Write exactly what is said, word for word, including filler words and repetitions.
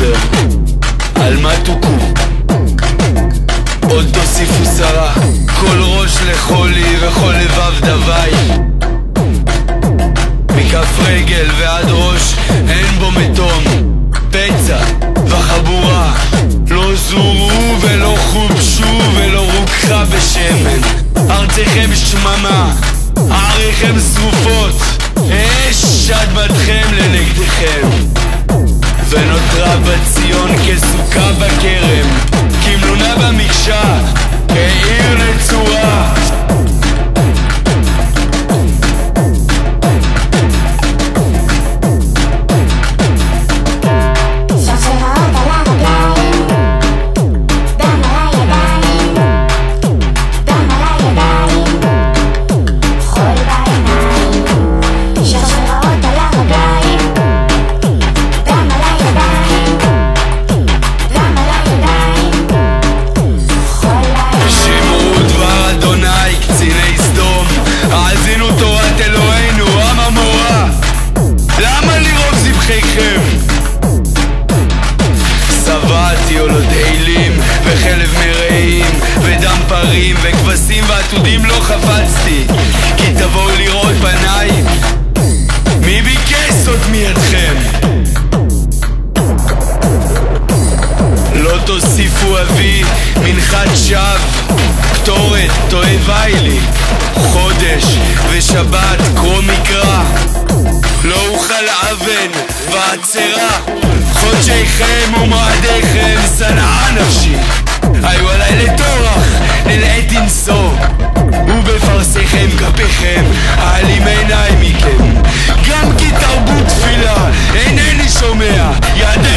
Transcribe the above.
בספר, על מה תוקו? עוד תוסיפו שרה, כל ראש לחולי וכל לבב דווי. מכף רגל ועד ראש אין בו מתום, פצע וחבורה, לא זורו ולא חובשו ולא רוקחה בשמן. ארציכם שממה, עריכם שרופות, אש אדמתכם לנגדכם, ונותרה בציון כסוכה בכרם, כמלונה במקשה, כעיר נצורה. שבעתי עולות אילים וחלב מרעים ודם פרים וכבשים ועתודים לא חפצתי, כי תבואו לראות פניי. מי ביקש זאת מידכם? לא תוסיפו אבי מנחת שווא, קטורת תועבי לי, חודש ושבת קרוא מקרא, לא אוכל אבן ועצרה. חודשיכם ומועדיכם שנאה נפשי, היו עליי לטורח ללעת אינסו, ובפרסיכם כפיכם העלים עיניי מכם. גם כי תרבות תפילה אינני שומע, יד